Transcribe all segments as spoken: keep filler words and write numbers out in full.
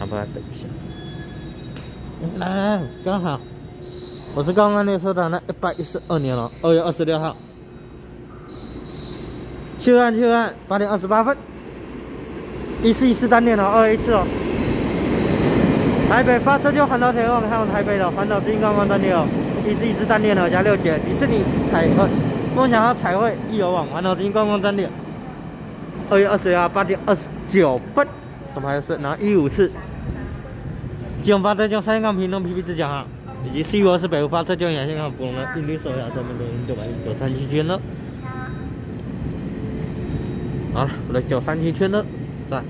把它等一下。来来，刚好，我是刚刚列车长的一百一十二年了，二月二十六号。去案去案，八点二十八分。一四一四单点哦，二 A 次哦。台北发车就环岛铁路，还有台北的环岛之星观光专列哦，一四一四单点哦，加六节迪士尼彩绘，梦想号彩绘易游网环岛之星观光专列。二月二十六号八点二十九分，首排是，然后一五次。基隆发车就三港屏东 P P 自强号，以及 C 五二四北湖发车就亚线号普隆的印度手摇车门中九百九三七圈了。好了，我的九三七圈了，在。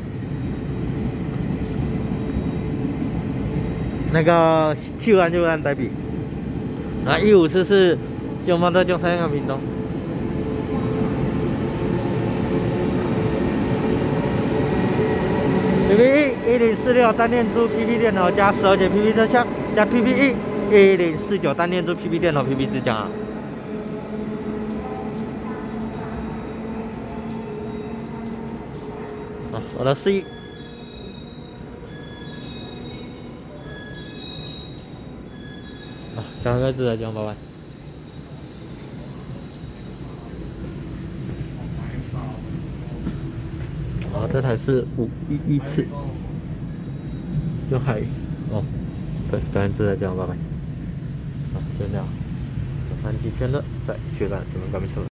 那个去完就按代笔，啊，一五次是基隆发车就三港屏东。P P E 一零四六单电珠 P P 电脑加十二节 P P 车厢加 P P E 一零四九单电珠 P P 电脑 P P 自强啊。啊，我的 C。啊，刚刚自在讲，拜拜。好，这台是五一一次，就还哦，对，刚才自在讲，拜拜。好，就这样，九三七圈的，再去看你们干没错。